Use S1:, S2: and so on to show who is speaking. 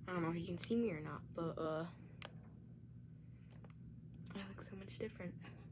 S1: I don't know if you can see me or not, but I look so much different.